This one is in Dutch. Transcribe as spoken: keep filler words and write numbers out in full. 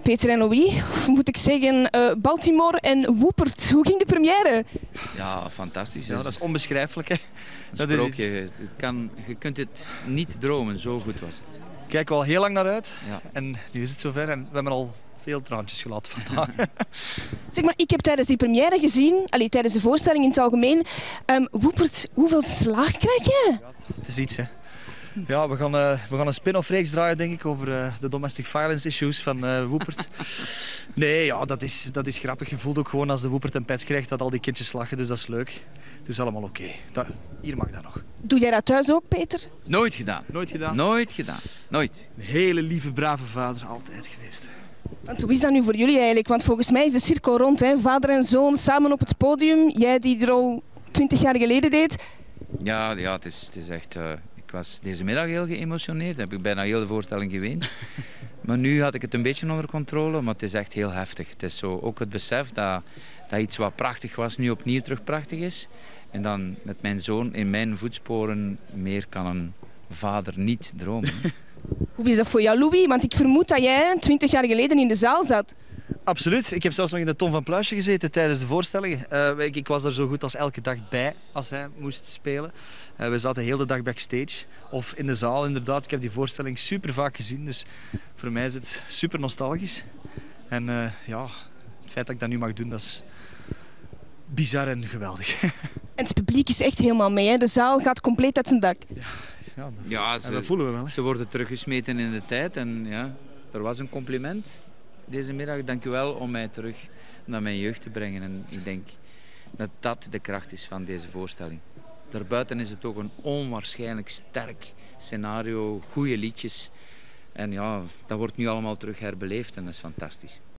Peter en Louis, of moet ik zeggen uh, Baltimore en Woepert. Hoe ging de première? Ja, fantastisch. Ja, dat is onbeschrijfelijk. Hè? Een Dat is sprookje. Het kan, je kunt het niet dromen, zo goed was het. Daar kijken we al heel lang naar uit. Ja. En nu is het zover en we hebben al veel traantjes gelaten vandaag. Zeg maar, ik heb tijdens die première gezien, allee, tijdens de voorstelling in het algemeen, um, Woepert, hoeveel slaag krijg je? Het is iets, hè. Ja, we gaan, uh, we gaan een spin-off reeks draaien, denk ik, over uh, de domestic violence issues van uh, Woepert. Nee, ja, dat is, dat is grappig. Je voelt ook gewoon als de Woepert een pets krijgt dat al die kindjes lachen, dus dat is leuk. Het is allemaal oké. Okay. Hier mag dat nog. Doe jij dat thuis ook, Peter? Nooit gedaan. Nooit gedaan? Nooit gedaan. Nooit. Een hele lieve, brave vader, altijd geweest. Want hoe is dat nu voor jullie eigenlijk? Want volgens mij is de cirkel rond, hè? Vader en zoon samen op het podium. Jij die er al twintig jaar geleden deed. Ja, ja het, is, het is echt... Uh, ik was deze middag heel geëmotioneerd. Heb ik bijna heel de voorstelling geweend. Maar nu had ik het een beetje onder controle, maar het is echt heel heftig. Het is zo ook het besef dat, dat iets wat prachtig was, nu opnieuw terug prachtig is. En dan met mijn zoon in mijn voetsporen, meer kan een vader niet dromen. Hoe is dat voor jou, Louis? Want ik vermoed dat jij twintig jaar geleden in de zaal zat. Absoluut. Ik heb zelfs nog in de Tom van Pluisje gezeten tijdens de voorstelling. Uh, ik, ik was er zo goed als elke dag bij als hij moest spelen. Uh, we zaten heel de dag backstage of in de zaal inderdaad. Ik heb die voorstelling super vaak gezien, dus voor mij is het super nostalgisch. En uh, ja, het feit dat ik dat nu mag doen, dat is bizar en geweldig. En het publiek is echt helemaal mee, hè? De zaal gaat compleet uit zijn dak. Ja, ja, dat, ja ze, en dat voelen we wel. Hè? Ze worden teruggesmeten in de tijd en ja, er was een compliment deze middag. Dank u wel om mij terug naar mijn jeugd te brengen. En ik denk dat dat de kracht is van deze voorstelling. Daarbuiten is het ook een onwaarschijnlijk sterk scenario, goede liedjes. En ja, dat wordt nu allemaal terug herbeleefd en dat is fantastisch.